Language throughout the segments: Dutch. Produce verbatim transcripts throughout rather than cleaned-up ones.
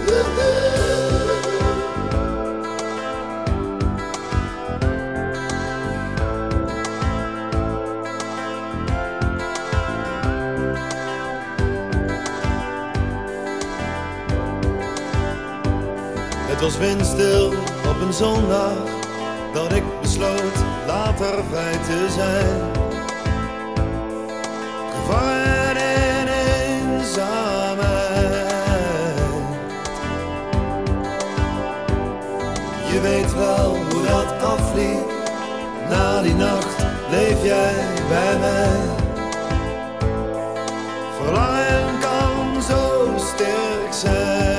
Het was windstil op een zondag dat ik besloot later vrij te zijn. Gevangen in eenzaamheid. Je weet wel hoe dat afliep. Na die nacht bleef jij bij mij. Verlangen kan zo sterk zijn.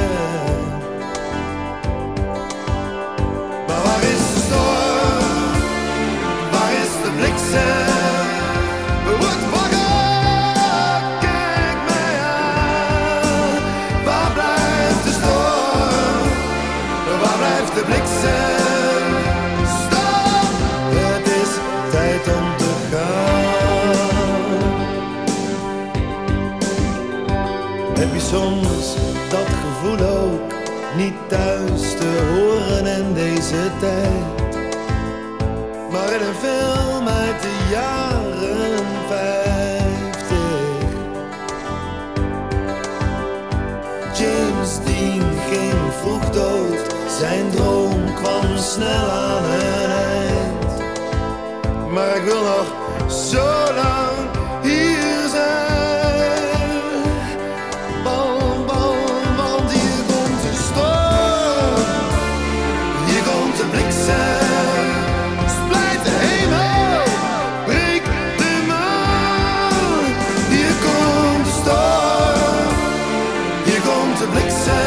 Word wakker, kijk mij aan. Waar blijft de storm? Waar blijft de bliksem? Stop! Het is tijd om te gaan. Heb je soms dat gevoel ook niet thuis te horen in deze tijd? Maar in een film uit de jaren vijftig. James Dean ging vroeg dood, zijn droom kwam snel aan een eind. Maar ik wil nog zo lang hier zijn. Bam, bam, want hier komt de storm. Hier komt de bliksem. Hier komt de bliksem.